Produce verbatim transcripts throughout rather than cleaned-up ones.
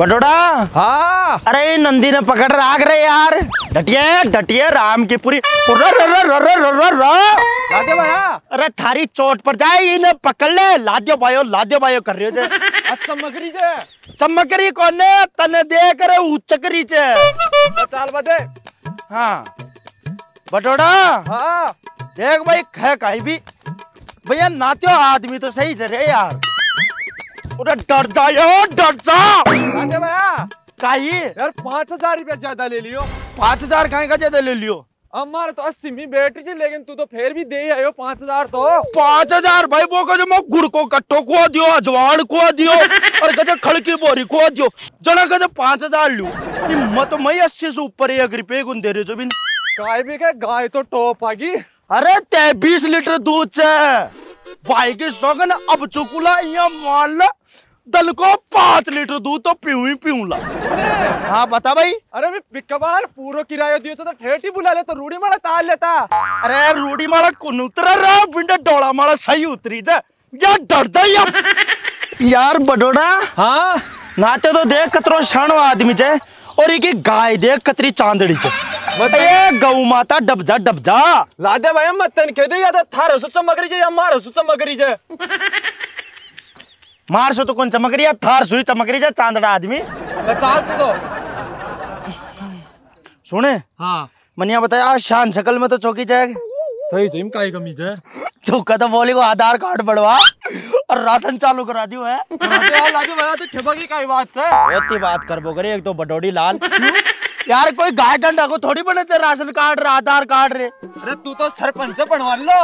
बटोड़ा। हाँ। अरे नंदी ने पकड़ राख रहे यार। डटिए डटिए राम की पूरी। लादे भैया। अरे थारी चोट पर जाए इन्हें पकड़ ले। लाद्यो भाइयों लाद्यो भाइयों कर रहे हो जे। अच्छा मकरी जे। चमकरी कौन है तने देख रहे उच्चकरी चे। चाल बदे। हाँ बटोड़ा। हाँ देख भाई खे कहीं भी भैया नात्यो आदमी तो सही जरे यार। उधर डर जाओ डर जा। लादे भैया। काई यार पाँच हजार रुपया ज्यादा ले लियो। पाँच हजार कहीं का ज्यादा ले लियो। हमारे तो अस्सी में बैठी थी लेकिन तू तो फिर भी दे ही आयो पाँच हजार तो। पाँच हजार भाई वो कहे मैं गुड़ को कट्टो को दियो अजवान को दियो और कहे खड़की बोरी को दियो जना कहे पाँच हजार लू मत मैं अस्सी से ऊपर एक रुपये गुन दे रहे जो बिन। गाय भी क्या गाय तो टॉप आ गई। अरे ते बीस लीटर दूध से भाई की सोगन अब चुकुला यहाँ मान ला दल को पांच लीटर दूध तो पीऊ ही पीऊ ला। हाँ बता भाई। अरे भी पिकअप पूरा किराया दियो तो ठेठ ही बुला ले तो रूढ़ी माला ताल लेता। अरे रूढ़ी माला कौन उतरा रहा बिंडा डोला माला सही उतरी जा यार डरता ही यार बडोड़ा। हाँ नाते तो देख कतरो शानो आदमी चे और एक गाय देख कतरी चांदड़ी चे। ये गौ माता डबजा डबजा। लादे भाई मत तन कह दे या तो थारो सु चमक रही है या मारो सु चमक रही है। मार सो तो कौन चमक रही है थार सुई चमक रही है चांदड़ा आदमी। चाल तो सुने। हाँ मनिया बताया शान शकल में तो चौकी जाएगा। सही जिम काई कमी है। तू कदम बोली को आधार कार्ड बढ़वा और राशन चालू करा दियो है। लादे भैया तो खेबा की काई बात है। बहुत ही बात कर बो करे एक तो बडोड़ी लाल यार कोई गाय डंडा को थोड़ी बने थे राशन कार्ड रे आधार कार्ड रे। अरे तू तो सरपंच बनवा लो।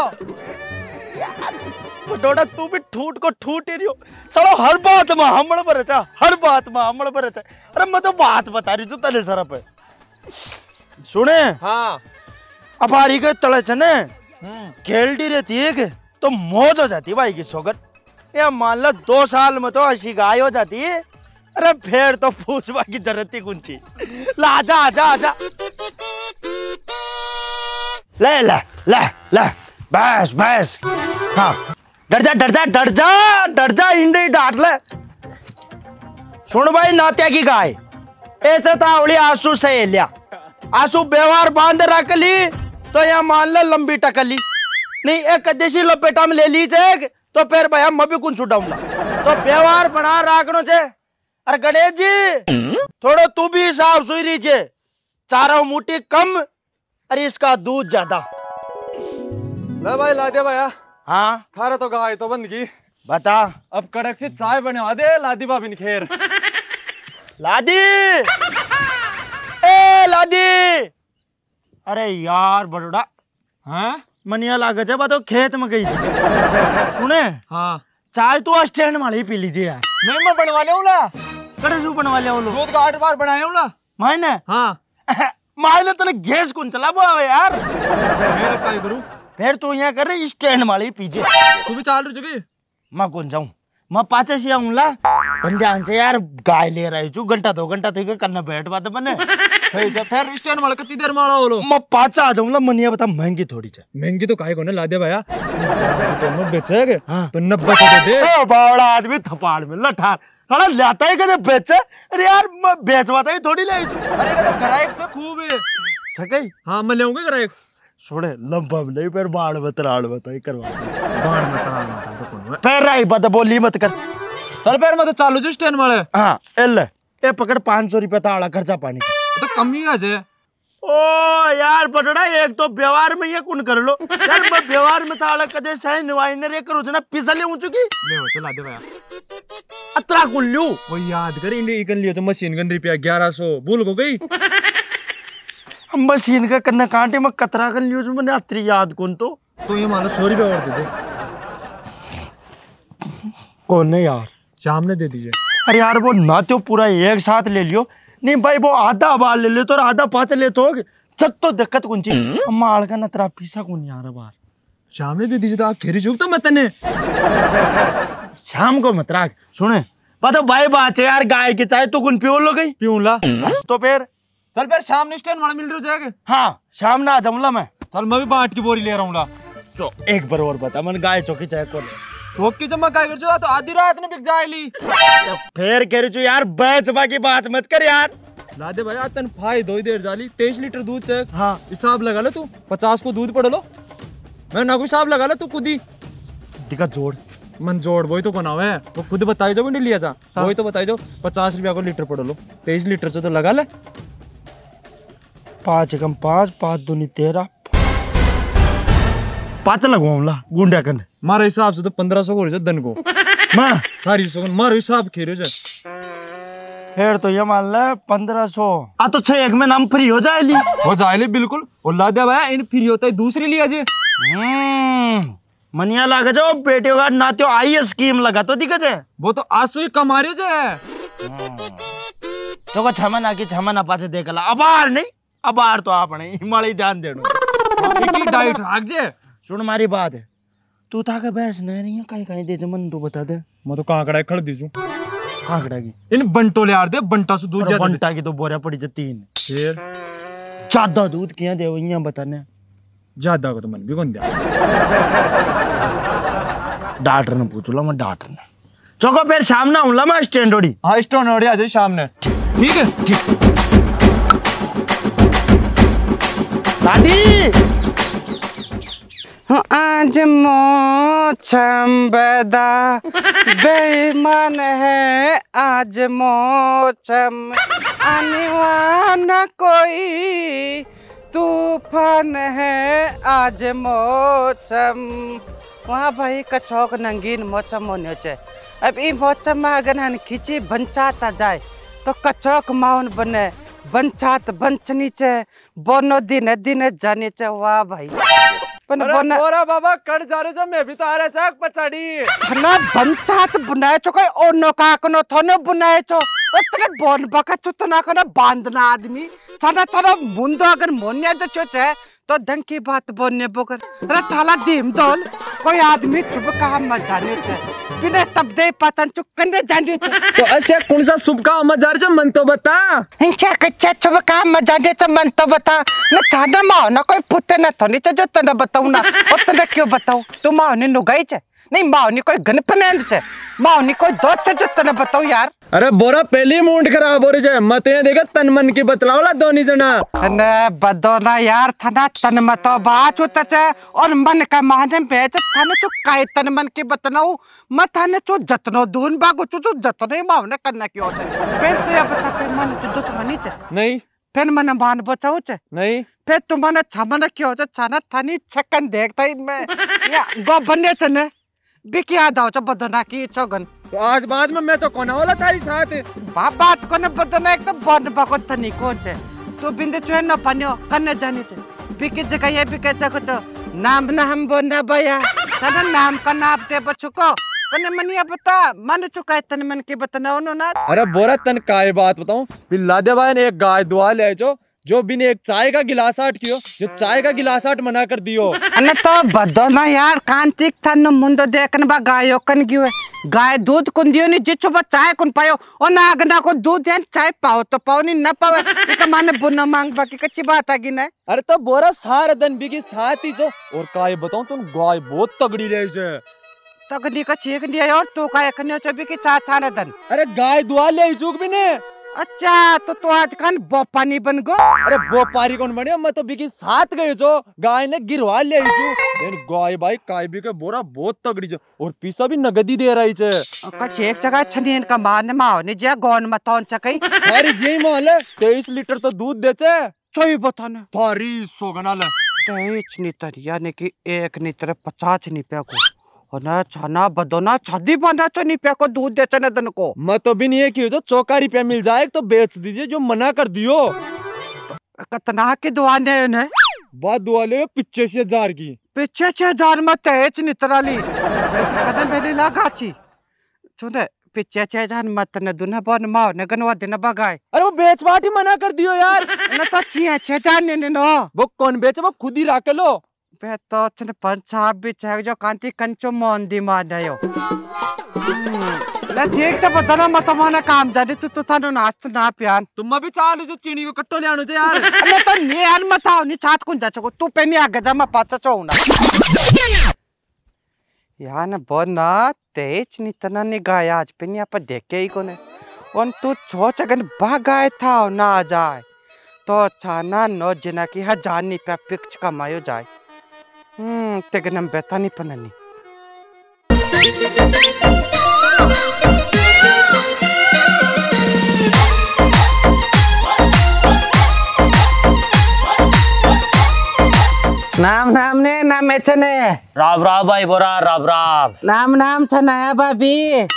बडोड़ा तू भी ठूट को ठूट ही रही हो सालो हर बात में हमड़ पर चा हर बात में हमड़ पर चा। अरे मैं तो बात बता रही हूँ तले सर पे सुने। हाँ अपारी के तले चने खेलती रहती है कि तो मौज हो जाती भाई की सोगर। या मान लो दो साल में तो ऐसी गाय हो जाती है। अरे फिर तो पूछवा की जरूरत ही कुंची ला आजा आजा आजा ले ले ले ले बस बस। हाँ डर जा डर जा डर जा डर जा इंडी डांट ले। सुन भाई नात्या की गाय ऐसे तावली आंसू से लिया आंसू व्यवहार बांध रख ली तो यहाँ मान ले लंबी टकली नहीं एक देशी लपेटा में ले लीजिए तो फिर भाई मैं भी कुछ छुटाऊंगा तो व्यवहार बना रखनो छे। अरे गणेश जी थोड़ा तू भी हिसाब सुई लीजिए चारों मुट्ठी कम अरे इसका दूध ज्यादा। ले भाई लादे भैया। हाँ थारा तो गाय तो बंद की बता। अब कड़क से चाय बनवा दे लादी भाभी खेर। लादी ए लादी। अरे यार बड़ोड़ा। हाँ मनिया लागे जब तो खेत में गई थी। सुने। हाँ चाय तो स्टैंड में ही पी लीजिए यार। मैं मैं बनवा ले ला। कड़े से बनवा ले लो दूध का आठ बार बनाए ला। मायने। हाँ मायने तने गैस कौन चला वो यार। मेरा काय करूं फिर तू यहाँ कर रही स्टैंड में ही पीछे। तू भी चाल रही चुकी। मैं कौन जाऊं मैं पाचे से आऊं ला ध्यान से यार गाय ले रही छू घंटा दो घंटा तो करना बैठ बात बने। सही है फिर स्टैंड वाला कितनी देर मारा हो लो। मैं पाचा आ जाऊंगा मनिया बता महंगी थोड़ी चे। महंगी तो काहे को ने लादे भैया तो नब्बे बेचेगे। हाँ। तो नब्बे तो दे। ओ बावड़ा आदमी थपाड़ में लठार थोड़ा लाता ही कदे बेचे। अरे यार मैं बेचवाता ही थोड़ी ले। अरे तो ग्राहक से खूब है छकई। हाँ मैं लेऊंगा ग्राहक। छोड़े लंबा नहीं फिर बाढ़ बतराड़ बताई करवा बाढ़ में तराड़ मत तो कौन फिर रही बत बोली मत कर। चल फिर मैं तो चालू जो स्टैंड वाले। हाँ एल ए पकड़ पाँच सौ रुपया ताड़ा खर्चा पानी का तो कम ही आ जाए। ओ यार बटड़ा एक तो व्यवहार में ये कौन कर लो यार मैं व्यवहार में ताड़ा कदे सही निवाइनर ये करो जना पिसले ऊं चुकी ले हो चला दे भैया अतरा कुल्लू वो याद कर इंडी इकन लियो तो मशीन गन रुपया ग्यारह सौ भूल को गई। हम मशीन का करना कांटे में कतरा कर लियो मैंने अतरी याद कौन तो तो ये मानो सौ रुपया और दे दे। कौन है यार शाम ने दे दीजिए। अरे यार वो ना तो पूरा एक साथ ले लियो नहीं भाई वो आधा बार ले ले तो आधा पाँच ले तो जब तो दिक्कत कौन सी माल का नतरा पीसा कौन यार बार शाम ने दे दीजिए तो आप खेरी चूक तो मैं तने शाम को मत राख सुने बता भाई बात है यार गाय की चाय तो कौन पियो लो गई पीऊं ला बस तो फिर चल फिर शाम ने स्टैंड वाला मिल रहा जाएगा। हाँ शाम ना आ जाऊंगा मैं। चल मैं भी बांट की बोरी ले रहा हूँ ला। चो एक बार और बता मन गाय चौकी चाय कौन ठोक की जमा काय कर जो तो आधी रात ने बिक जाएली। फिर कह रही यार बेचबा की बात मत कर यार। ला दे भाई तन फाई दो देर जाली तेईस लीटर दूध से। हाँ हिसाब लगा लो तू पचास को दूध पड़ लो मैं ना हिसाब लगा लो तू खुद ही दिखा जोड़ मन जोड़ वही तो बनावे है वो खुद बताई जो भी लिया था। हाँ। वही तो बताई जो पचास रुपया को लीटर पड़ लो तेईस लीटर से तो लगा ले। पाँच एकम पाँच पाँच दूनी तेरह पाँच लगवाऊंगा गुंडा करने मारा हिसाब से तो पंद्रह सौ को दन को माँ सारी सौ मारो हिसाब खेरे जो फिर तो ये मान ले पंद्रह सौ आ तो छह एक में नाम फ्री हो जाए ली हो जाए बिल्कुल और ला दिया भाई इन फ्री होता है दूसरी लिया जे मनिया लगा जाओ बेटे का नाते आई है स्कीम लगा तो दिक्कत है वो तो आंसू ही कमा रहे जे तो को छमन आके छमन पाछे देख ला अबार नहीं अबार तो आप नहीं हिमालय ध्यान देनो एक ही डाइट राख जे सुन मारी बात है तू था के भैंस नहीं रही है कहीं कहीं दे दे मन तो बता दे मैं तो कांकड़ा खड़ दीजू कांकड़ा की इन बंटो ले आर दे बंटा से दूध ज्यादा बंटा की तो बोरिया पड़ी जो तीन फिर ज्यादा दूध किया दे वो बताने ज्यादा को तो मन भी कौन दिया डॉक्टर ने पूछ लो मैं डॉक्टर ने चौको फिर शाम ना हूँ मैं स्टैंड ओडी हाँ स्टोन ओडी आ जाए शाम ने ठीक है ठीक दादी आज मोछम बदा बेईमान है आज मोछम अनिवार्य कोई तूफान है आज मौसम वहाँ भाई कछोक नंगीन मौसम होने चाहिए। अब ई मौसम में अगर हम खींची बंचाता जाए तो कछोक माउन बने बंचात बंचनी चाहिए बोनो दिन दिन जाने चाहिए। वाह भाई पण बोना बोरा बाबा कट जा रहे जो मैं भी तो आ रहा था पचाड़ी छना बंचात बुनाए चो कोई ओनो काकनो थोनो बुनाए चो उतने बोन बका चो तो ना कना बांधना आदमी छना थोड़ा मुंडो अगर मोन्या जो चो छे तो ढंग की बात बोलने बोकर अरे चला दीम दोल कोई आदमी चुप कहा मत जाने छे बिना तब दे पतन चुप करने जाने छे तो ऐसे कौन सा शुभ का मत जा रहे मन तो बता क्या कच्चा चुप कहा मत जाने छे मन तो बता न चाहना माओ ना कोई पुते ना थोनी चे जो तना बताऊं ना और तना क्यों बताऊं तू माओ ने नुगाई चे नहीं माओ ने कोई गनपनेंद चे माओ ने कोई दो चे जो तना बताऊं यार। अरे बोरा पहली मूड खराब हो रही है मत ये देखा तन मन की बतलावला दोनी जना अने बदोना यार थाना तन मतो बात होता चे और मन का माने बेच थाने चो काय तन मन की बतनाऊ मत थाने चो जतनो दून बागो चो तो जतनो ही मावने करना क्यों होता है फिर तो या बता के मन चो दुश्मनी चे नहीं फिर मन मान बचाओ चे नहीं फिर तुम मन छमन क्यों चे छाना थानी छक्कन देखता ही मैं या गो बन्ने चने बिक याद आओ चे बदना की चोगन तो आज बाद में मैं तो कौन वाला तारी साथ बाप बात को न बदना एक तो बन बको तनी कौन चे तो बिंदे चुहे न पन्यो करने जाने चे बिके जगह ये बिके जगह तो नाम न हम बोलना भैया चलो नाम का नाम दे बच्चों को पने मनिया बता मन चुका है तन मन के बतना उन्हों ना अरे बोरा तन काय बात बताऊं फिर लादे भाई ने एक गाय दुआ ले जो जो बिन एक चाय का गिलास आट कियो जो चाय का गिलास आट मना कर दियो अने तो बदो ना यार कांतिक थान मुंडो देखन बा गायो कन गियो गाय दूध कुन दियो नि जिछु बा चाय कुन पायो ओ ना अगना को दूध है चाय पाओ तो पाओ नि न पावे इका माने बुनो मांग बाकी कच्ची बात आगी ना। अरे तो बोरा सारे दिन बिकी साथ ही जो और काय बताऊं तुम गाय बहुत तगड़ी रही छे तगड़ी का चीक दिया और तू काय कन्यो चबी की चा चा न दन अरे गाय दुआ ले जुग भी ने अच्छा तो तू आज कान बोपानी बन गो अरे बोपारी कौन बने मैं तो बिकी साथ गए जो गाय ने गिरवा ले जो देन गाय भाई काय भी के बोरा बहुत तगड़ी जो और पीसा भी नगदी दे रही छे कछ एक जगह छनीन का मान माओ ने जे गोन मतौन चकई थारी जेई मोहल्ले तेईस लीटर तो दूध देचे चोई बताना थारी सोगना ले तेईस नी तरिया ने की एक नी तरफ पचास नी पे को ना छाना बदोना छादी बना चो निपया को दूध देते न दन को मैं तो भी नहीं है कि जो चौका रुपया मिल जाए तो बेच दीजिए जो मना कर दियो कतना के दुआ ने ने बात दुआ ले पीछे से हजार की पीछे छह हजार में तेज नितराली कदम मेरी लगाची सुने पीछे छह हजार मत न दुना बन माओ न गनवा दिन बगाए अरे वो बेच बाटी मना कर दियो यार न तो छिया छह हजार ने ने नो वो कौन बेचे वो खुद ही राख लो बे तो छने पंचाब भी चाहे जो कांति कंचो मोंदी मान जायो ले ठीक छ बदना मत माने काम जाने तू तो थानो नास्त ना पियान तुम भी चालू जो चीनी को कट्टो ले आनो जे यार अरे तो ने यार मत आओ नि छात कुन जा छको तू पे नि आगे जा मैं पाछा छौ ना यार ना बहुत ना तेज नितना ने गाया आज पे नहीं आप देखे ही कोने और तू सोच अगर भागाए था ना आ जाए तो अच्छा ना नो जना की हजार नहीं पे पिक्च कमायो जाए हम्म तेरे नम बेता नहीं पननी नाम नाम ने नाम एचने राम राम भाई बोरा राम राम नाम नाम छनाया भाभी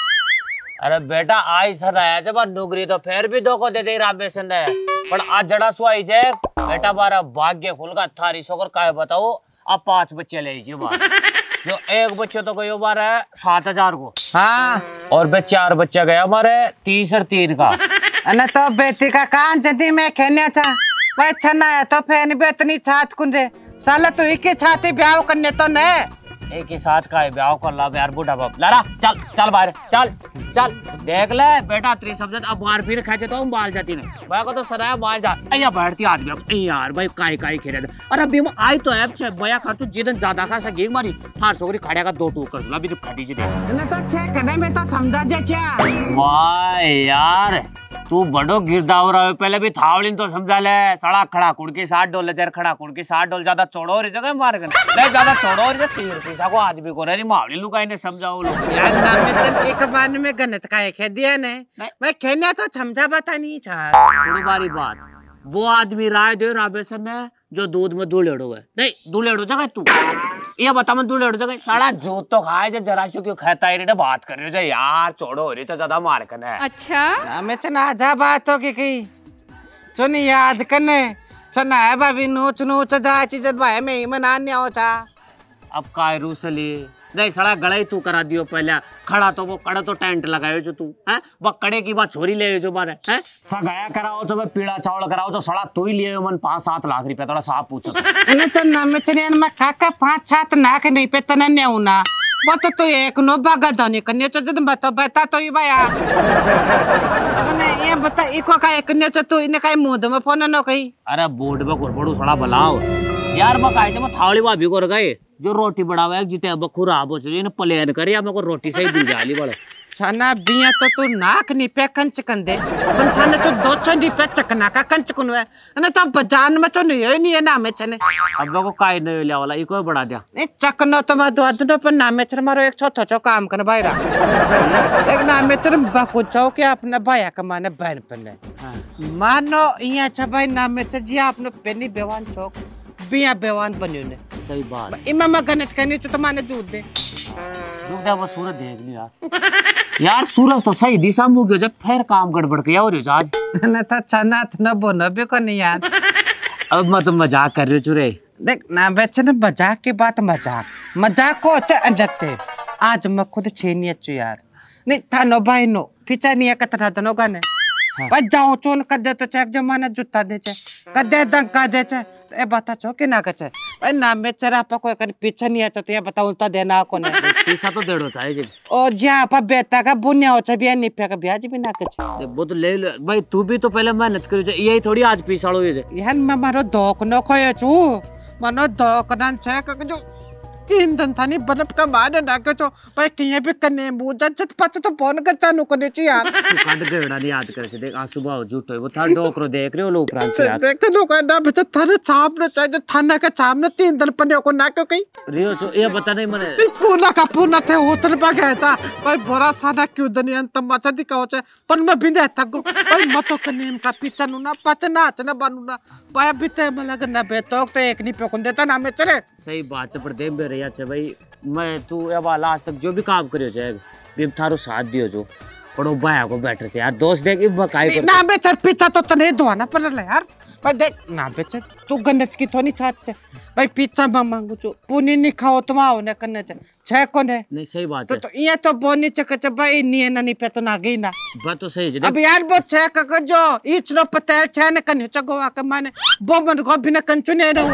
अरे बेटा आई सर आया जब नौकरी तो फिर भी दो को दे दे रामेशन ने पर आज जड़ा सुई जे बेटा बारा भाग्य खुल का थारी सोकर काय बताओ अब पांच बच्चे ले जी बार जो एक बच्चे तो गयो बार है सात हजार को हाँ और बे चार बच्चे गया हमारे तीस और तीन का अने तो बेटी का कान जदी मैं खेने चा वह छनाया तो फैन बेतनी छात कुंडे साला तू एक ही छाती ब्याह करने तो ने एक ही साथ का है ब्याह कर ला यार बूढ़ा बाप लारा चल चल बाहर चल चल देख ले बेटा तेरी समझ अब बाहर फिर खेचे तो हम बाल जाती नहीं भाई को तो सराया बाहर जा अया बैठती आदमी अब यार भाई काई काई खेले और अभी मैं आई तो ऐप छे बया कर तू जिदन ज्यादा खा सके मारी थार सोगरी खाड़िया का दो टूक कर अभी तो खटी जी दे ने तो छे कने में तो समझा जे छे वाह यार तू बड़ो गिरदाव रहा है पहले भी थावलिन तो समझा ले सड़ा खड़ा कुड़की साठ डोल जर खड़ा कुड़की साठ डोल ज्यादा चौड़ो रही जगह मार गन नहीं ज्यादा चौड़ो रही तीन पैसा को आदमी को नहीं मावली लुकाई ने समझाओ लो यार ना में चल एक बार में गनत का खे दिया ने मैं खेने तो समझा बता नहीं छा थोड़ी बारी बात वो आदमी राय दे राबेसन ने जो दूध में दूलेड़ो है नहीं दूलेड़ो जगह तू ये बता मैं दूलेड़ो जगह सारा जूत तो खाए जो जरा क्यों खाता ही नहीं बात कर रहे हो यार छोड़ो हो रही तो ज्यादा मार करना है अच्छा ना में चना जा बात हो की की चुनी याद करने चना है भाभी नोच नोच जा चीज भाई में मना नहीं आओ चा अब काय रूसली नहीं सड़ा गला ही तू करा दियो पहले खड़ा तो वो कड़ा तो टेंट लगायो जो तू हैं वो कड़े की बात छोरी ले जो मारे हैं सगाया कराओ तो पीड़ा चावल कराओ तो सड़ा तू ही लिए मन पांच सात लाख रुपया थोड़ा साफ पूछो ने तो ना में चने में काका पांच सात नाक नहीं पे तने ने उना वो तो तू एक नो बागा धनी कन्या तो जद बता बता तो ही भैया मैंने ये बता इको का एक ने तो तू इने का मुंह में फोन न कही अरे बोर्ड में गुरबड़ू सड़ा बलाओ यार मैं काहे मैं थावली भाभी को गए जो रोटी बढ़ावा जिते बखुरा आबो इन प्लेन कर या मेरे को रोटी से ही दी जाली बड़े छाना बिया तो तू नाक नी पे कंच कंदे पण थाने तो दो छो नी पे चकना का कंच कुनवे ने तो बजान में तो नहीं नहीं है ना में छने अब को काई नहीं ले वाला इको बढ़ा दिया नहीं चकनो तो मैं दो दिन पर नाम में छर मारो एक छोटो छो काम कर भाईरा एक नाम में छर बाकू चौ के अपने भाया का माने बहन पने मानो इया छ भाई नाम में छर जी आपने पेनी बेवान चौक बिया बेवान बन्यो ने सही बात इमा मैं गणित करने तो माने जूत दे जूत दे वो सूरज देख ली यार यार सूरज तो सही दिशा में गयो जब फिर काम गड़बड़ किया और आज न था छना न बो न बे को नहीं यार अब मैं तो मजाक कर रही चुरे देख ना बेचे न मजाक की बात मजाक मजाक को अच्छा अंजते आज मैं खुद छेनी अच्छू यार नहीं था नो भाई नो पिचा नहीं का तरह दनो गाने बस जाओ चोन कर दे तो चेक जमाना जूता दे चे कर दे दंग कर दे चे ए बता चो कि ना कचे ए ना में चरा पा कोई कर पीछे नहीं आचा तो ये बता उल्टा देना को ने पैसा तो देड़ो चाहिए ओ जा पा बेटा का बुनिया हो बिया निपे का ब्याज भी ना कचे वो तो ले ले भाई तू भी तो पहले मेहनत करी यही थोड़ी आज पीसाड़ो ये यार मैं मारो दोक न खोयो छु मनो दोक दान छे का जो तीन दिन थानी बनप का माने ना के तो भाई किए भी कने मुजा छत पछ तो फोन कर चानु करे छु यार तू काट गेड़ा नहीं याद कर देख आ सुबह झूठो वो था डोकरो देख रहे हो लोग प्रांत यार देख लो का ना बच्चा थाने सामने चाहे जो थाना का सामने तीन दिन पने को ना क्यों कहीं रियो जो ये बता नहीं मने पूना का पूना थे उतर पा गया था भाई बोरा सादा क्यों दुनिया तमाचा दिखाओ छे पर मैं बिंदे थक भाई मतो कने का पीछा नु ना पच नाच ना बनू ना भाई बिते मला गना बेतोक तो एक नहीं पेकुन देता ना में चले सही बात है पर दे मेरे यार से भाई मैं तू ये वाला आज तक जो भी काम करियो जाए बिम थारो साथ दियो जो पड़ो भाया को बैठे से यार दोस्त देख इब काई कर ना बेचर पीछा तो तने धोना पड़ल यार भाई देख ना बेचर तू गन्नत की थोनी छात से भाई पीछा मैं मांगू छु पुनी नहीं खाओ तुम आओ ने करने छे छे कोने नहीं सही बात तो है तो ये तो बोनी चक च भाई नी ना नी पे तो ना गई ना बात तो सही है अब यार वो छे का जो इचनो पता छे ने कने चगोवा के माने बो मन को बिना कंचु ने रहू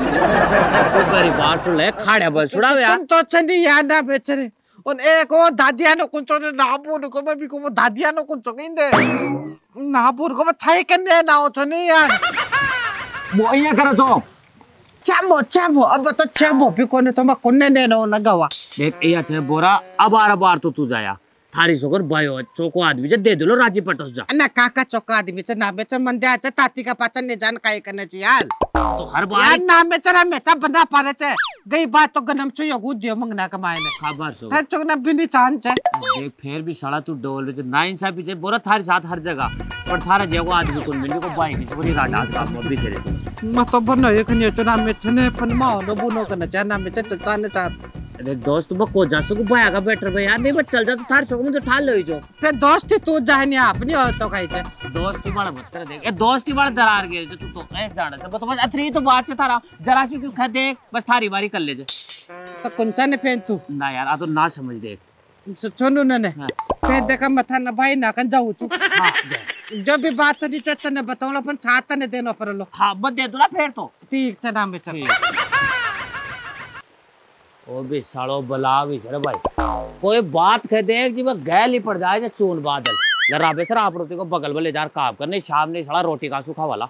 तू बड़ी बात सुन ले खाड़े बल छुड़ावे यार तो छनी याद ना बेचरे और एक वो दादिया नो कुंचो ने नाबूर को भी को वो दादिया नो कुंचो कहिंदे नाबूर को छाई कने ना हो छनी यार वो ये करो तो चामो चामो अब तो चामो भी कोने तो मैं कोने ने नो न गवा देख ये अच्छा बोरा अब बार बार तो तू जाया थारी सोकर भयो चोको आदमी जे दे दिलो राजी पटस जा ना काका चौका आदमी च ना बेचन मन दे आचे ताती का पाचन ने जान काय करने ची यार तो हर बार यार ना में चरा में चा बना पारे चे गई बात तो गनम छु यो गुदियो मंगना कमाए ने खबर सो था चोक ना बिनी चांद चे देख फिर भी साला तू डोल में ना इंसाफी जे बोरा थारे साथ हर जगह पर थारा जेगो आदमी कोन मिली को बाई की पूरी राडास का मो भी तेरे म तो बनो ये खने चरा में छने पन मा नो बुनो कने चा ना में च चा ने चा अरे दोस्त बा को जासो को भाया का बेटर भाई यार नहीं बस चल जा तो थार चोक में तो ठाल लो जो फिर दोस्ती तू जाने अपनी हो तो कही चे दोस्ती बड़ा मत कर देख ए दोस्ती बड़ा दरार गए जो तू तो ए जाना से तो बस अथरी तो बात से थारा जरा सी क्यों खा देख बस थारी बारी कर ले जे तो कुंचा ने फेन तू ना यार आ तो ना समझ देख सुनो न ने फिर देखा मथा न भाई ना कन जाऊ छु हां जो भी बात तो नीचे तने बताओ अपन छाता ने देनो पर लो हां बस दे दूला फिर तो ठीक छ नाम में चल ओ भी सालो बला भी छरे भाई कोई बात कह देख जी मैं गैल ही पड़ जाए चून बादल लरा बेसर आप रोटी को बगल में ले जा काम करने शाम ने साला रोटी का सूखा वाला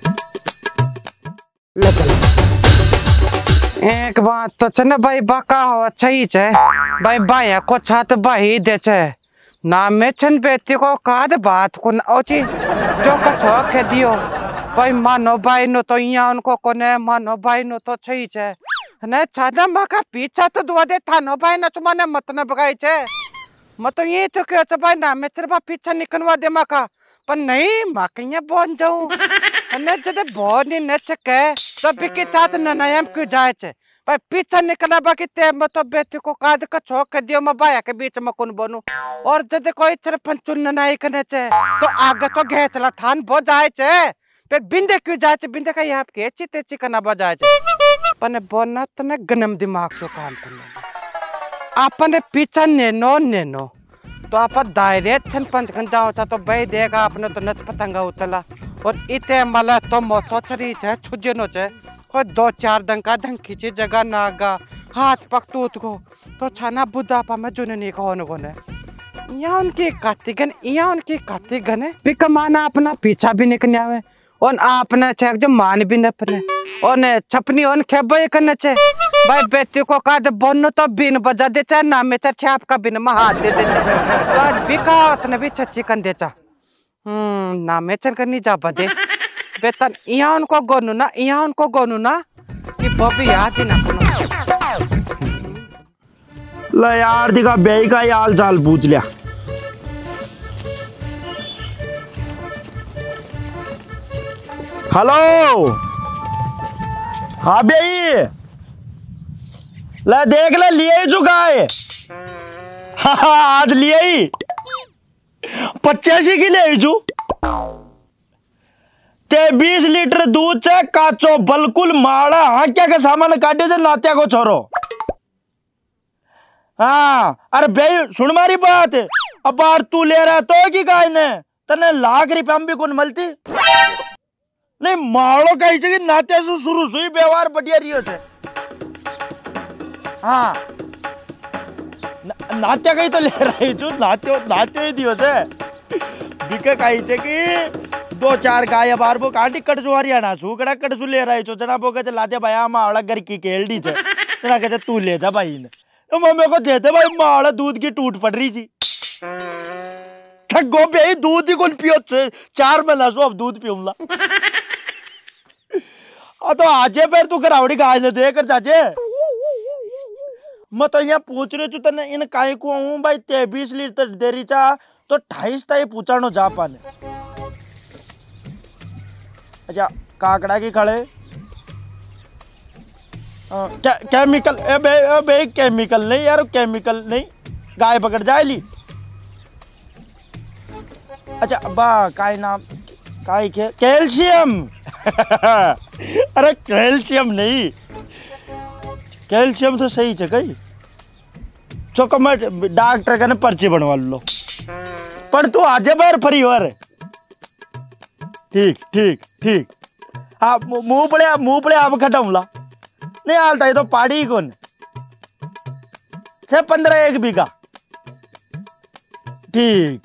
एक बात तो चने भाई बाका हो अच्छा ही छे भाई भाई को छात भाई दे छे ना में छन बेटी को काद बात को ओची जो कछो के दियो भाई मानो भाई नो तो यहाँ उनको कोने मानो भाई नो तो छही छे ने छाना मका पीछा तो दुआ दे थानो भाई न तुमने मत न बगाई छे मत तो ये तो के भाई ना में तेरे पीछा निकलवा दे मका पर नहीं मका ये बोन जाऊं ने जदे बोन ने छके सब के साथ न नयम क्यों जाए छे भाई पीछा निकला बाकी ते मत तो बेटी को काद का छोक दियो म भाया के बीच में कौन बनू और जदे कोई तेरे पंचुन नहीं करने छे तो आगे तो घे चला थान बो जाए छे फिर बिंदे क्यों जाए छे बिंदे का यहाँ के चिते चिकना बजाए छे पने बोना तने गनम दिमाग जो काम करने आपने पीछा नेनो नेनो तो आप डायरेक्ट छन पंच खन जाओ तो भाई देगा आपने तो नच पतंगा उतला और इते मला तो मोतो चरी छे छुजे नो छे कोई दो चार दंका धंग खींचे जगह नागा हाथ पक तूत को तो छाना बुढ़ापा में जुने नहीं कौन कोने यहाँ उनकी कातिगन यहाँ उनकी कातिगन है भी कमाना अपना पीछा भी निकल आवे और आपने चेक जो मान भी न पने और ने छपनी और खेबे करने चे भाई बेटी को काद बोनो तो बिन बजा दे चा ना में चा छाप का बिन महा दे दे चा तो आज भी का उतने भी छच्ची कर दे चा हम्म ना में चन करनी जा बदे बेतन यहाँ उनको गोनू ना यहाँ उनको गोनू ना ये बॉबी याद ही ना करो ले यार दिखा बेई का हाल चाल पूछ लिया हेलो हाँ बेई ले देख ले लिए ही चुका है हाँ आज लिए ही पचासी की ले चु ते बीस लीटर दूध से काचो बिल्कुल माड़ा हाँ क्या का सामान काटे से नात्या को छोरो हाँ अरे भाई सुन मारी बात अब बार तू ले रहा तो की गाय ने तने लाख रुपया भी कौन मिलती नहीं मारो कही कि नाते से शुरू सुई व्यवहार बढ़िया रियो छे हाँ न, नात्या कही तो ले रही छू नात्यो नात्यो ही दियो छे बिके कही छे कि दो चार गाय बार वो काटी कटसु हरियाणा छू कड़ा कटसु ले रही छू जना बोके छे लाते भाई मावड़ा घर की केलडी छे जना कहे तू ले जा भाई ने तो मम्मी को देते भाई मावड़ा दूध की टूट पड़ रही थी गो भाई दूध ही कौन पियो छे चार में लसो अब दूध पीऊंगा आ तो आजे फिर तू करावड़ी गाय ले दे कर जाजे मैं तो यहाँ पूछ रही हूँ तने इन काय को हूँ भाई तेईस लीटर देरी चा तो अट्ठाईस ता ये पूछानो जा पाने अच्छा काकड़ा की खड़े क्या केमिकल ए बे ए बे केमिकल नहीं यार केमिकल नहीं गाय पकड़ जाए ली अच्छा बा काय नाम काय के कैल्शियम अरे कैल्शियम नहीं कैल्शियम तो सही है कहीं चौको मैं डॉक्टर का ना पर्ची बनवा लो पर तू आजे बार फरी हो रे ठीक ठीक ठीक हाँ मुंह पड़े मुंह पड़े आप खटाऊंला नहीं हालता ये तो पाड़ी कौन छह पंद्रह एक बीघा ठीक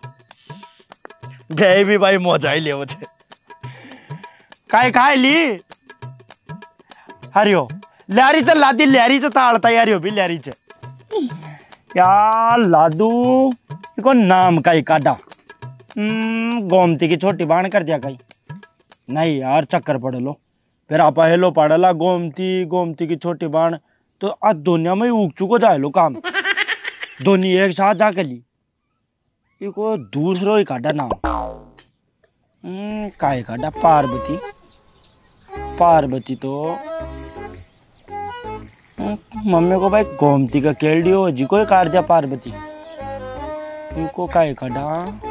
गए भी भाई मौजा ही ले मुझे काय खाए ली हरियो लहरी से लादी लहरी से ताड़ता यार यो भी लहरी से क्या लादू को नाम का ही काटा गोमती की छोटी बाण कर दिया कहीं नहीं यार चक्कर पड़ लो फिर आप हेलो पड़ला गोमती गोमती की छोटी बाण तो आज दुनिया में उग चुको जाए लो काम दोनों एक साथ जाके ली इको दूसरो ही काटा नाम काय काटा पार्वती पार्वती तो मम्मी को भाई गोमती का केल्डी हो जी को काट दिया पार्वती इनको काय काटा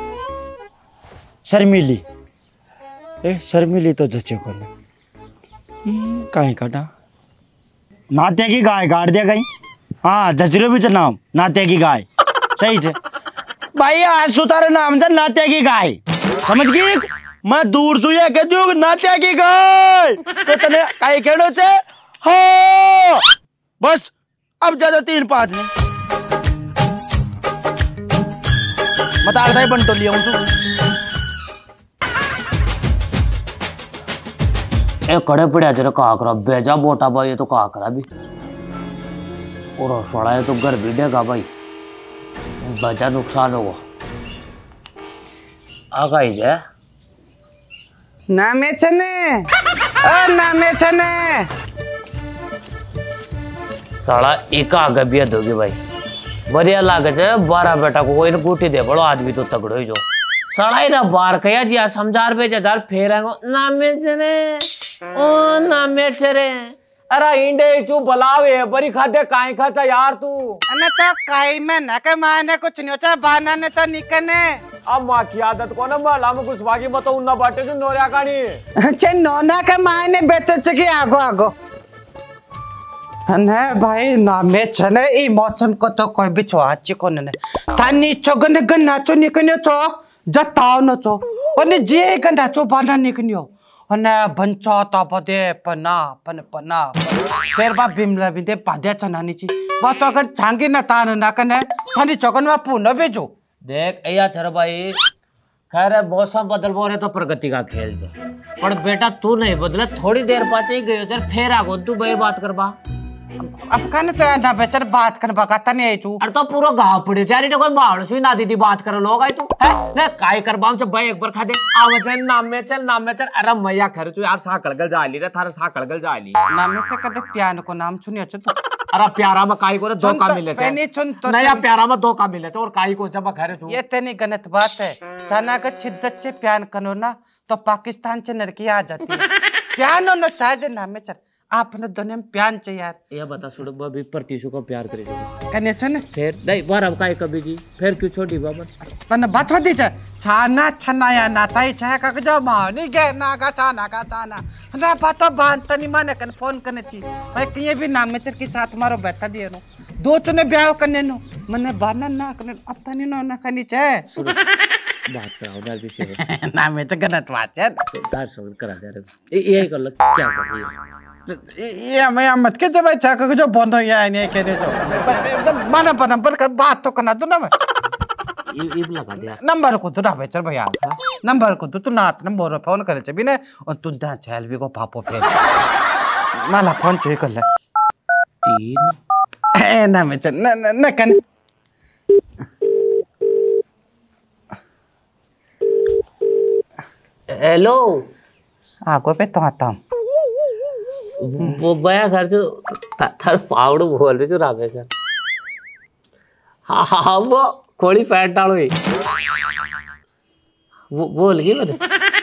शर्मिली ए शर्मिली तो जचे को नहीं काय काटा नाते की गाय काट दिया कहीं हाँ जचरो भी नाम नाते की गाय सही है भाई आज सुतारे नाम से नाते की गाय समझ गई मैं दूर सुइया के जो नाते की गाय तो तने काय कहनो छे हो बस अब ज्यादा तीन पांच नहीं बता रहा है बंटो लिया हूं तू ए कड़े पड़े जरा कहा करा बेजा बोटा भाई ये तो कहा करा भी और सड़ा है तो घर भी देगा भाई बजा नुकसान होगा आगा ही जाए नामे चने ओ नामे चने साला एक आगे भी दोगे भाई बढ़िया लागे है बारह बेटा को कोई गुटी दे बड़ो आदमी तो तगड़ो ही जो साला ही ना बार कया जी समझार पे जदार फेर आएंगो नामे चने ओ नामे चरे अरे इंडे चू बलावे बरी खादे काई खाचा यार तू अने तो काई में न के माने कुछ नहीं होता बाना ने तो निकने अब मां की आदत को ना मला में कुछ बाकी मत उन्ना बाटे जो नोरिया कानी चे नोना के माने बेटे चकी आगो आगो अने भाई नामे चने ई मौसम को तो कोई भी छुआची को ने थानी चोगने गन्ना चो निकने चो जताव न चो अने जे गन्ना चो बाना निकनियो अने बंचा ता पदे पना पन पना फिर बा बिमला बिंदे पादे चनानी ची बा तो अगर झांगी न तान न कने थानी चोगन में पुन भेजो देख ऐया छर भाई खैर मौसम बदल बोरे तो प्रगति का खेल जो पर बेटा तू नहीं बदले थोड़ी देर पाचे ही गयो जर फेर आगो तू भाई बात करबा अब कने तो ना बेचर बात कर बकाता नहीं आई तू अरे तो पूरा गांव पड़े चारी तो कोई बाहर सुई ना दीदी बात कर लोग आई तू है ने काय करबा हम भाई एक बार खा दे आवे चल नाम में चल नाम में चल अरे मैया खर तू यार सा कलगल जाली रे थारा सा कलगल जाली नाम में से कदे प्यान को नाम सुनियो छ तू अरे प्यारा में काय को धोखा मिले छे नहीं सुन तो नया प्यारा में धोखा मिले छे और काय को जब खरे छु ये तेनी गलत बात है तना अगर शिद्दत से प्यान करो ना तो पाकिस्तान से लड़की आ जाती है प्यान नो चाहे नाम में चल आपने दोनों में प्यान चाहिए यार ये बता सुन बबी प्रतीशु को प्यार करे कने सुन फिर नहीं बार अब काय कभी जी फिर क्यों छोटी बाबा तने बात होती छ छाना छनाया नाताई छह का जो मानी के ना का छाना का छाना ना बातो बांध तनी माने कन फोन करने ची भाई कहीं भी नाम में चल के साथ मारो बैठा दिए नो दो चने ब्याह करने नो मने बाना ना करने अब तनी नो ना खनी छे बात कराओ ना विषय नाम में तो गलत बात है दार सो करा दे रे ये कर लग क्या कर रही है ये मैं मत के जब अच्छा का जो बंद हो या नहीं कह रहे जो माना पर नंबर का बात तो करना तू ना मैं ये ये लगा दिया नंबर को तो ना बेचर भैया नंबर को तो तू ना नंबर फोन करे छ बिने और तू दा चल भी को पापो फेर माला फोन चेक कर ले तीन ए ना में न न न कन हेलो आगो पे तो आता हूं वो बया घर जो थार पावड़ बोल रहे जो रामे सर हाँ हाँ हाँ वो कोड़ी पैंट डालो ही वो बोल गई मैंने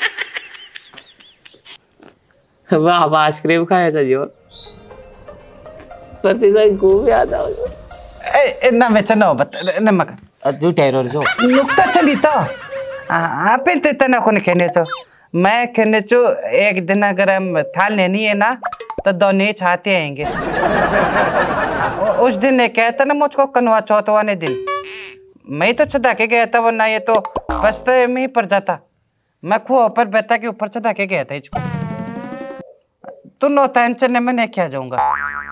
वाह अब आइसक्रीम खाया था जी और प्रतिशत घूम याद आओ ए ए ना में चनो बत न मक तू टेरर जो नुकता चली तो आप ते तना कोने कहने तो मैं कहने चो एक दिन अगर हम थाल लेनी है ना तो दोनों चाहते आएंगे उस दिन ने कहता ना मुझको कनवा चौथ वाले दिन मैं तो चढ़ा के गया था वरना ये तो बस तो में ही पड़ जाता मैं खो ऊपर बैठा के ऊपर चढ़ा के गया था इसको तू नो टेंशन में नहीं क्या जाऊंगा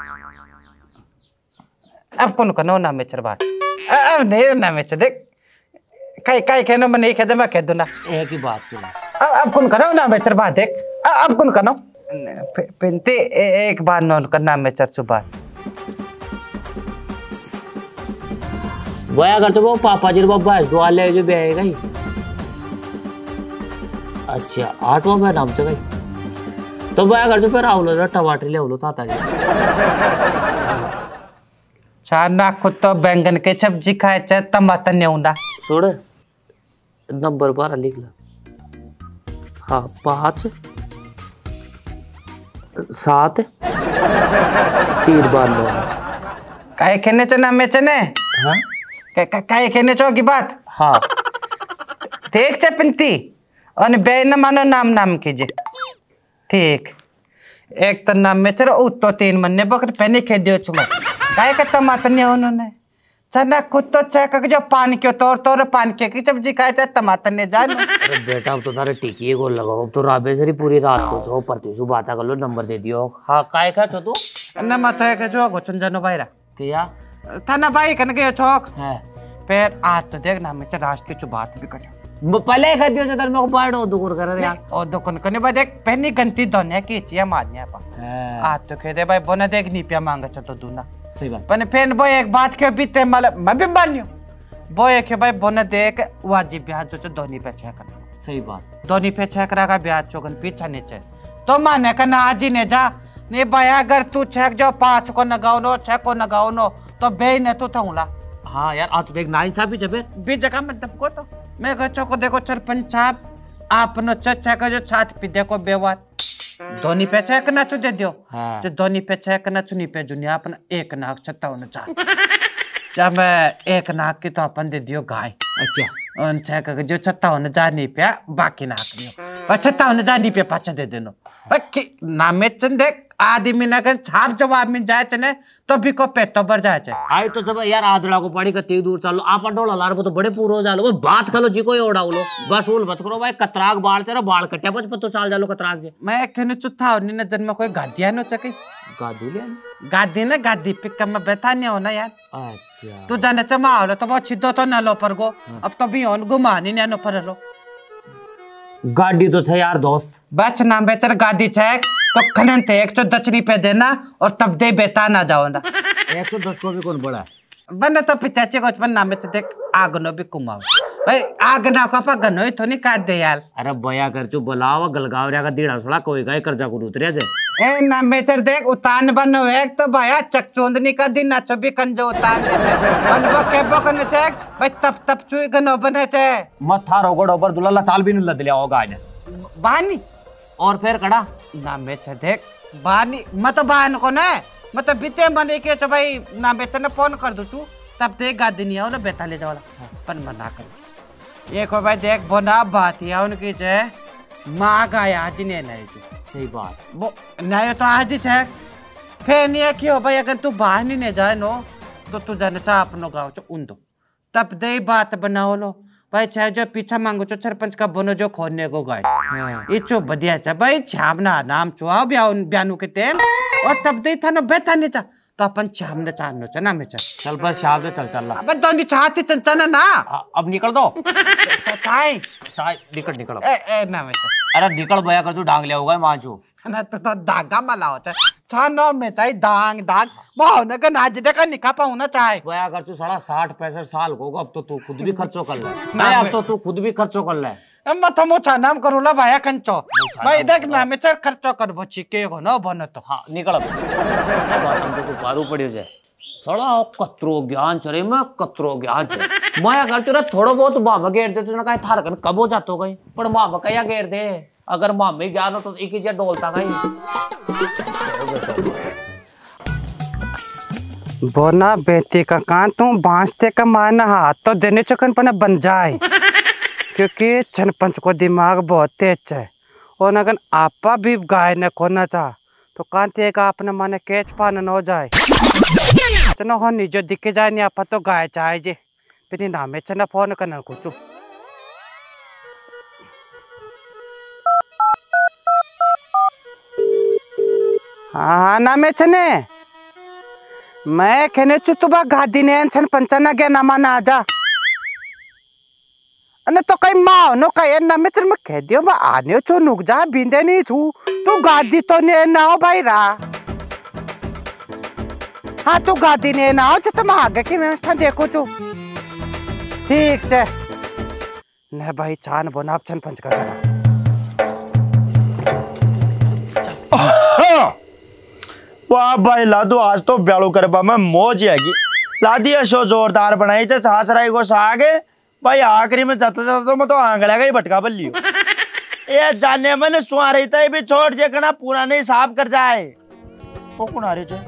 अब कौन कनो ना में चढ़ बात अब नहीं ना में चढ़ देख कई कई कहनो मैं नहीं कहता मैं कह दूँ ना एक ही बात सुना अब अब कौन करो ना बेचर बात देख अब कौन करो पिंती एक बार नोन का नाम है चर्चु बात बया करते वो पापा जी बाबा है दो ले जो बेएगा ही अच्छा आठवां में नाम से गई तो बया करते फिर आओ लो टमाटर ले लो ताता जी चाना खुद तो बैंगन के सब्जी खाए चाहे टमाटर नहीं उड़ा छोड़ नंबर बारह लिख ला हाँ पाँच सात तीन बार लो काहे खेने चना में चने हाँ काहे खेने चो की बात हाँ ठीक चे पिंती और बे न मानो नाम नाम कीजिए ठीक एक तो नाम में चलो तो तीन मन्ने बकर पहने खेल दियो चुमा काहे का टमाटर नहीं उन्होंने चना खुद तो चेक जो पान क्यों तोड़ तोड़ पान के की सब्जी खाए चाहे टमाटर ने जानो अरे बेटा अब तो तारे टिकी को लगाओ अब तो राबे से पूरी रात को जो परती सु बात कर लो नंबर दे दियो हाँ काय का तो तू न मत है के जो गोचन जानो भाईरा क्या था ना भाई कन के चौक है फिर आज तो देख ना मैं राष्ट्र की बात भी कर पहले खा दियो जदर मेरे को बाड़ो दुकुर कर रे यार और दुकान करने बाद देख पहनी गंती दोने की चिया मारने पा आज तो खेदे भाई बोना देख नी पिया मांगा तो दूना सही बात पने फेन बोय एक बात के बीते मतलब मैं भी बान्यो बोय के भाई बोना देख वाजिब ब्याज जो धोनी पे छे कर सही बात धोनी पे छे करा का ब्याज चोगन पीछा नीचे तो माने का ना आज ही ने जा नहीं भाई अगर तू छेक जो पांच को लगाओ नो छह को लगाओ नो तो बे ने तू थूला हाँ यार आ तो देख नाइन साहब भी जबे भी जगह में दबको तो मैं गचो को देखो सरपंच साहब आपनो चचा का जो छात पी देखो बेवार धोनी पे छेक ना चु दे दियो हाँ। तो धोनी पे छेक ना चुनी पे दुनिया अपन एक नाक छत्ता होना चाह जब एक नाक की तो अपन दे दियो गाय अच्छा उन छेक का जो छत्ता होना जा नहीं पे बाकी नाक दियो पर छत्ता होना जा नहीं पे पाछा दे देनो बाकी नामे चंद देख आदमी ना कन छाप जवाब में जाए चने तो भी को पे तो बर जाए आई तो सब यार आदड़ा को पड़ी का तेज दूर चालो आप डोला लार तो बड़े पूरो हो जालो वो बात करो जी को ओड़ा उलो बस उल मत करो भाई कतराग बाल तेरा बाल कट्या पच पतो चाल जालो कतराग जे मैं कहने चुथा होनी न जन्म कोई गादिया नो चके गादू ले गादी ना गादी पे कम बैठा नहीं होना यार अच्छा तू जाने चमा होलो तो वो छिदो तो ना लो पर गो अब तो भी ऑन गुमानी ने नो पर लो गाड़ी तो छे यार दोस्त बच नाम बेचर गादी छे तो खनन थे एक सौ दचनी पे देना और तब दे बेता ना जाओ ना एक सौ दस को भी कौन बड़ा बने तो पिचाचे को नाम बेच देख आग नो भी कुमाओ भाई आग ना को पा गनो ही थोनी काट दे यार अरे बया कर चु बुलावा गलगावरिया का दीड़ा सड़ा कोई गाय कर्जा को उतरे जे ए नाम बेचर देख उतान बनो एक तो भाया चकचोंदनी का दिन नाचो भी कंजो उतान दे छे बनबो केबो कने छे भाई तब तब चुई गनो बने छे मत था रोगड़ ऊपर दुलाला चाल भी न लद लिया होगा आज बानी और फिर कड़ा नाम बेचे देख बानी मत बान को ना मत बीते बने के तो भाई नाम बेचे ने फोन कर दू तू तब देख गादी नहीं आओ ना बेता ले जाओ पर मना कर ये को भाई देख बोना बात है उनकी जे माँ गाया आज ने नहीं सही बात वो नहीं तो आज ही छे फिर नहीं क्यों भाई अगर तू बाहर नहीं ने जाए नो तो तू जाने चाह अपनो गाँव चो उन दो तब दे बात बनाओ लो भाई चाहे जो पीछा मांगो चो सरपंच का बोनो जो खोने को गाय ये चो बढ़िया चा भाई छामना नाम चुआओ ब्यान ब्यानू के तेल और तब दे था ना बेथा नहीं चा तो अपन छामने चाहनो चा ना में चा चल पर शाम से चल चल ला अपन तो नहीं चाहती चंचना ना अब निकल दो चाय चाय निकल निकल ए ए ना में चा अरे निकल बया कर तू डांग लिया होगा मांचू ना तो तो दागा मलाओ चा छानो में चाय दांग दाग वाह ना का नाच देखा निका पाऊ ना चाय बया कर तू साढ़ा साठ पैंसठ साल को अब तो तू खुद भी खर्चो कर ले अब तो तू खुद भी खर्चो कर ले मत मोचा नाम करूला भाया कंचो भाई देख ना में चर खर्चो कर बची के हो ना बन तो हाँ निकल अब बात हम तो पारू पड़ी जाए सड़ा कतरो ज्ञान चरे मैं कतरो ज्ञान चरे मैं अगर तेरा थोड़ा बहुत मामा घेर दे तो ना कहीं थार कर कब हो जातो गई पर मामा कया घेर दे अगर मामे ज्ञान हो तो एक ही डोलता गई बोना बेटी का कान तू बांसते का माना हाथ तो देने चकन पना बन जाए क्योंकि छनपंच को दिमाग बहुत तेज है और अगर आपा भी गाय न खोना चाह तो कांते का अपने माने केच पान न हो जाए चलो हो नहीं जो दिखे जाए नहीं आपा तो गाय चाहे जे फिर नामे चना फोन करना कुछ हाँ नामे चने मैं कहने चु तुबा गादी ने छन पंचना के नामा ना आजा अने तो कई माँ नो कहे ना मैं चल मैं कह दियो मैं आने चो नुक जा बिंदे नहीं छू तू गादी तो ने ना हो भाई रा हाँ तू गादी ने ना हो जो तुम आगे की व्यवस्था देखो चो ठीक है न भाई चान बना आप चन पंच कर वाह भाई लादू आज तो ब्यालू करबा में मौज आएगी लादी शो जोरदार बनाई थे सास राई को सागे भाई आखिरी में जाता जाता तो मैं तो आंगला का ही भटका बल लियो ये जाने मैंने सुहा रही था भी छोड़ जे कना पूरा नहीं साफ कर जाए वो कौन आ रहे थे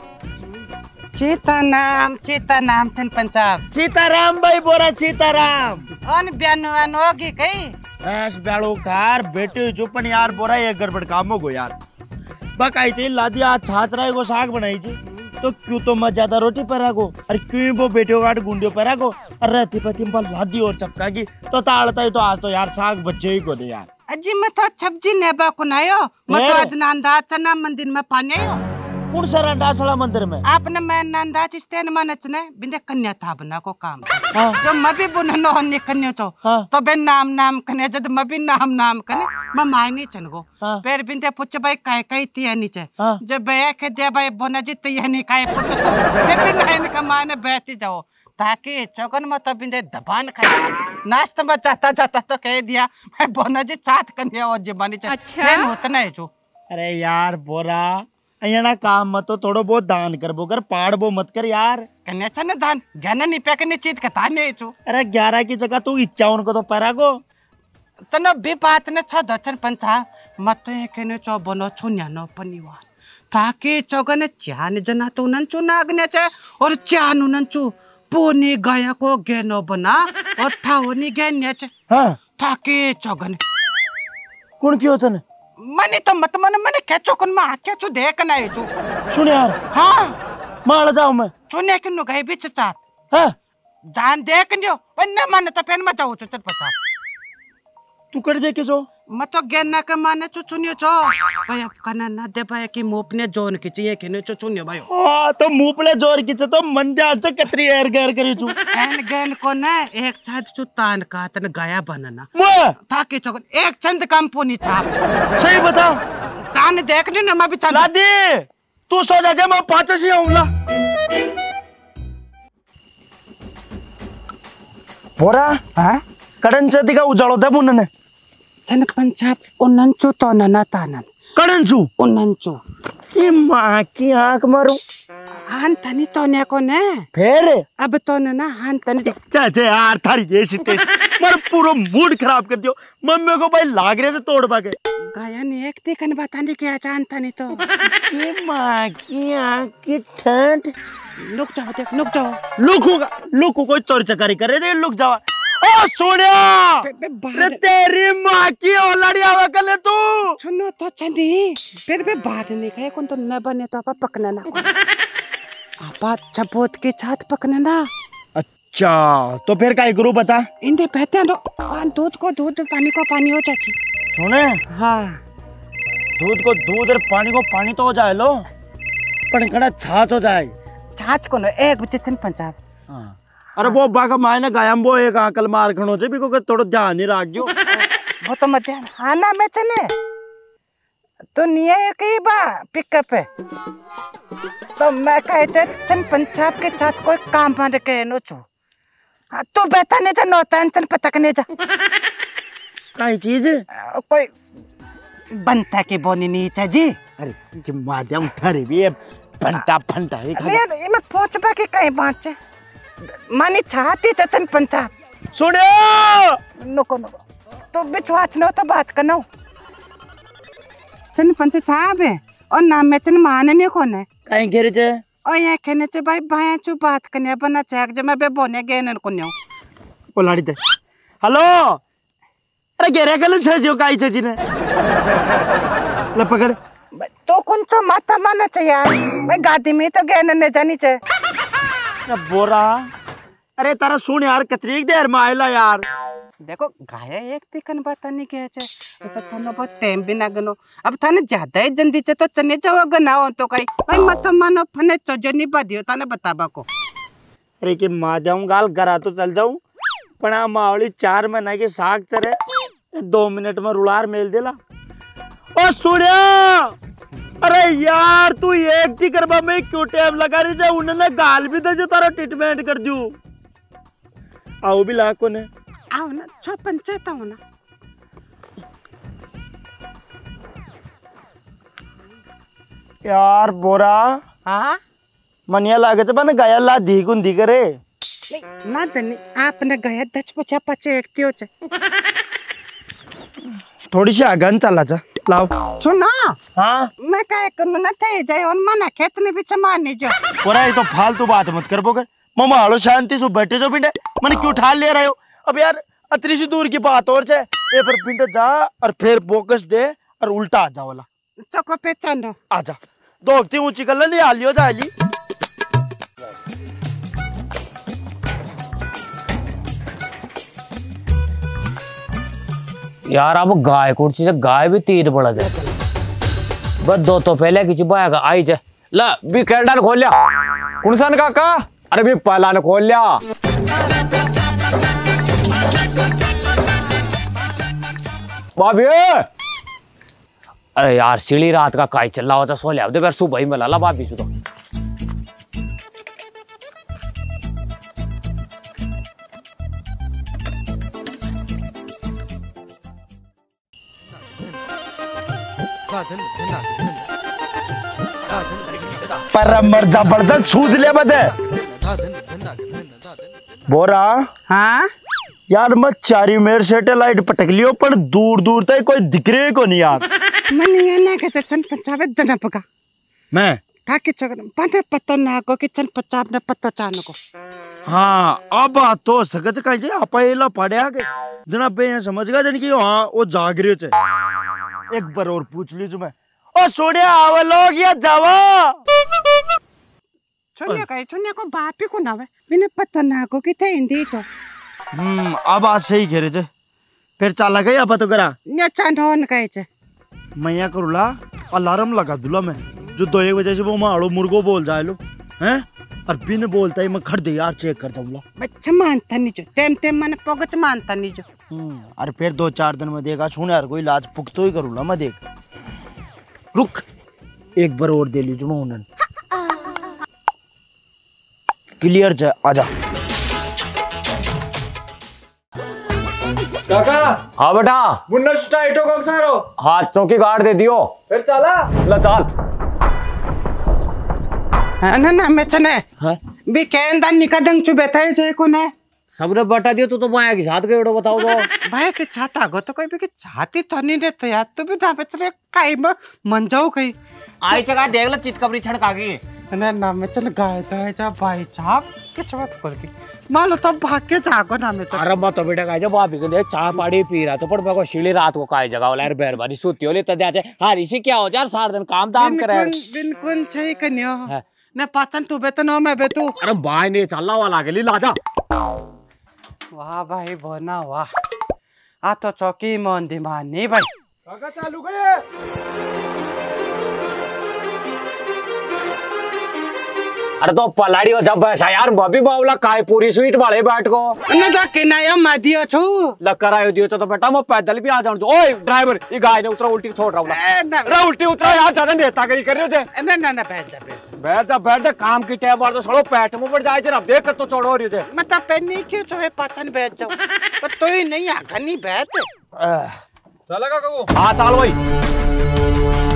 चीता नाम चीता नाम चन पंचाब सीताराम भाई बोरा सीताराम अन ब्यानुआन होगी कई ऐस ब्यालू कार बेटे चुपन यार बोरा ये गड़बड़ काम हो गो यार बकाई थी लादी आज छाछ राई को साग बनाई थी तो क्यों तो मैं ज्यादा रोटी पर आगो अरे क्यों वो बेटियों काट गुंडियों पर आगो अरे रहती पति पर लादी और चपका की तो ताड़ता ही तो आज तो यार साग बच्चे ही को दे यार अजी मैं तो सब्जी नेबा को नायो मैं तो आज नांदा चना मंदिर में पानी आयो कौन सा डासला मंदिर में आपने मैं नांदा चिस्तेन में नचने बिंदे कन्या था बना को काम हाँ। जो मैं भी बुननो हन्ने कन्या चो हाँ। तो बे नाम नाम कने जब मैं भी नाम नाम कने मैं माय नहीं चनगो हाँ। फिर बिंदे पूछ भाई काय काय तिया नीचे हाँ। जब बे के दे भाई बोना जी तिया नहीं काय पूछ तो मैं भी नहीं का माने बैठी जाओ ताकि चौगन में तो बिंदे दबान खाए नाश्ता में जाता जाता तो कह दिया मैं बोना जी साथ कन्या और जबानी चे अच्छा उतना है जो अरे यार बोरा अयना काम मत तो थोड़ो बहुत दान कर बो कर पाड़ बो मत कर यार कन्या चने दान ज्ञान नहीं पे कने चीज कथा नहीं चो अरे ग्यारह की जगह तू इक्यावन को तो परा को तनो भी बात ने छ दचन पंचा मत तो ये कने चो बनो छुन्या नो पनिवार ताकि चौगने चान जना तो नन चु नागने चे और चान नन चु पोनी गाया को गेनो बना और ठावनी गेने चे हाँ ताकि चौगने कौन क्यों तने मने तो मत मन मने खेचो कन में आके चु देख ना है चु सुन यार हाँ मार जाऊं मैं चुने के नु गई भी चात हाँ जान देख नियो वन्ने मन तो पेन मत जाओ चल पचा तू कर दे के जो मैं तो गेना का माने चु चुनियो चो भाई अब कना ना दे भाई कि मोपने जोन की चाहिए कि ने चु चुनियो भाई हाँ तो मुंह पे जोर की तो मन जा से कतरी एर गैर करी चू एन गैन को ने एक छाद चु तान का तन गाया बनना मैं ताकि चौगन एक चंद कंपनी छाप सही बता तान देखने ना मैं भी चल लादी तू सो जा जा मैं पाँच से आऊंगा बोरा हाँ कड़न से दिखा उजालो था मुन्ने ने चन पंचाब उन्नचु तो नना तानन कड़न सु उन्नचु ये माँ की आंख मारू हान तनी तो ने को ने फिर अब तो ना हान तनी क्या थे यार थारी ये सीते मर पूरा मूड खराब कर दियो मम्मी को भाई लाग रहे से तोड़ पाके गाया ने एक दिखन बताने क्या जान तनी तो ये माँ की आंख की ठंड लुक जाओ देख लुक जाओ लुक होगा लुक कोई चोरी चकारी कर रहे थे लुक जावा ओ सोनिया रे तेरी माँ की औलाड़ी आवा कर ले तू सुनो तो चंदी फिर भी बात नहीं कहे कौन तो न बने तो आपा पकना ना आपा चबोत के साथ पकना ना अच्छा तो फिर काय गुरु बता इंदे बहते नो पान दूध को दूध पानी को पानी हो चाची सुने हाँ दूध को दूध और पानी को पानी तो हो जाए लो पर खड़ा छाछ हो जाए छाछ को नो एक बच्चे चन पंचाब हाँ अरे वो बाका मायने गायम वो एक आंकल मार खणो से भी को थोड़ा ध्यान नहीं रख जो वो तो मत ध्यान आना में चने तो निये कई बा पिकअप है तो मैं कहे चे चन पंचाब के साथ कोई काम बन के नो चो हाँ तू बैठा नहीं था नौता चन पतकने जा काय चीज कोई बनता के बोनी नहीं चा जी अरे ये माध्यम ठहरे भी है फंटा फंटा एक नहीं ये मैं पहुंच बा के कहीं बाँचे मानी चाहती चतन पंचाब सुनियो नुको नुको तो बिचवाच नो तो बात करनो चन पंच छाब है और नाम में चन मानने कौन है कहीं घेरे चे और ये कहने चे भाई भाई चु बात करने बना चेक जब मैं बे बोने गए न कोन्यो ओ लाड़ी दे हेलो अरे घेरे कल छे जो काई छे जी ने ले पकड़ तो कौन तो माता माना चे यार मैं गाड़ी में तो गए न जानी चे बोरा अरे तारा सुन यार कतरीक देर में आयला यार देखो गाया एक तिकन बात नहीं कहे छे तो तो थानो बहुत टाइम भी ना गनो अब थाने ज्यादा ही जल्दी चे तो चने जाओ गनाओ तो कई भाई मत मानो फने चोजो नहीं बदियो ताने बताबा को अरे कि मां जाऊं गाल घरा तो चल जाऊं पण आ मावली चार महीना की साग चरे दो मिनट में रुलार मेल देला। ओ सुनिया, अरे यार तू एक थी करबा में क्यों टाइम लगा रही है? उन्होंने गाल भी दे जो तारा ट्रीटमेंट कर दू। आओ भी लाखों ने आओ ना छो पंचायत आओ ना। यार बोरा हाँ मनिया लागे तो बन गया ला दी गुंदी करे ना धनी आपने गया दच पचा पचे एक थियो चे थोड़ी सी आगन चला जा लाओ सुना। हाँ मैं काय करूँ ना थे जाए और मना खेत ने भी चमाने जो बोरा ये तो फालतू बात मत कर बोकर मामा हालो शांति से बैठे जो पिंडे मैंने क्यों ठाल ले रहे हो? अब यार अतरी सी दूर की बात और है ये पर पिंडे जा और फिर बोकस दे और उल्टा आ जा वाला चको पहचानो आजा दो हफ्ते ऊंची कर ले आलियो जा आली। यार अब गाय कुर्सी से गाय भी तीर पड़ा जाए बस दो तो पहले किसी बाया का आई जाए ला भी कैंडा ने खोल लिया कुणसान काका अरे भी पहला ने खोल लिया। बाबी अरे यार सीढ़ी रात का काय चल रहा होता सो लिया फिर सुबह ही मिला ला बाबी सुतो पर मर जबरदस्त सूद ले बदे बोरा। हाँ यार मैं चारी मेर सैटेलाइट पटक लियो पर दूर दूर तक कोई दिख रहे को नहीं यार। मन ये ना के चन पंचावे दना पका मैं ताकि चगन पने पत्तो ना को कि चन पंचाव ने पत्तो चानो को। हाँ अब तो सकत कहीं जे आपा एला पड़या के जना पे यहाँ समझ गया जन की हाँ वो जाग रहे थे। एक बार और पूछ लीजू मैं ओ सोनिया आवा लोग या जावा छोनिया कहे छोनिया को बापी को नावे बिना पत्तो ना को कि थे हिंदी चो। हम्म अब आज सही कह रहे थे फिर चला गई अब तो करा ने चांदोन कहे चे मैया करूला अलार्म लगा दूला मैं जो दो एक बजे से वो मारो मुर्गो बोल जाए लो हैं और बिन बोलता ही मैं खड़ दे यार चेक कर दूंगा बच्चा मानता नहीं जो टेम टेम मैंने पगच मानता नहीं जो। अरे फिर दो चार दिन में देखा छोड़ यार कोई इलाज पुख्तो ही करूला मैं देख रुक एक बार और दे लीजिए मैं उन्हें क्लियर जा आजा काका हाँ बेटा मुन्ना स्टाइटो को सारो हाथ चौकी गाड़ दे दियो फिर चला ला चाल ना ना मैं चने हाँ भी केंदा निकदंग चु बैठा है को ने सबने बटा दियो तू तो माया के साथ गए बताओ तो भाई के चाहता गो तो कोई भी के चाहती तो नहीं रहते यार तू भी ना बेच रे काई में मन जाओ कहीं आई जगह देख ला चितकबरी छड़का गई ना ना मैं चल गाय तो जा भाई साहब के बात कर के मान लो तो भाग के जागो ना मैं चल। अरे मत बेटा काहे जा बाबी के दे चाय पाड़ी पी रहा तो पर मेरे को सीढ़ी रात को काय जगह वाला यार बेरबारी सोती होले तदे आजे हारी से क्या हो यार सारा दिन काम दाम करे बिन कौन छै कन्यो ना पाचन तू बेतन मैं बेतू अरे भाई ने चलना वाला गेली लाजा वाह भाई बोना वाह आ तो चौकी मन दिमान नहीं भाई काका चालू करे अरे तो पलाड़ी हो जब ऐसा यार बबी बावला काय पूरी स्वीट वाले बैठ को ना जा के नया मादियो छु लक्कर आयो दियो तो बेटा मैं पैदल भी आ जाऊं ओए ड्राइवर ये गाय ने उतरा उल्टी छोड़ रहा हूं रे उल्टी उतरा यार ज्यादा नेता करी कर रहे हो ना ना ना बैठ जा बैठ बैठ जा बैठ जा काम की टाइम मार तो सड़ो पैट मुंह पर जाए जरा देख तो छोड़ो रही है मतलब पेनी क्यों छे पाचन बैठ जाओ तो तो ही नहीं आ घनी बैठ चला काका को हां चल भाई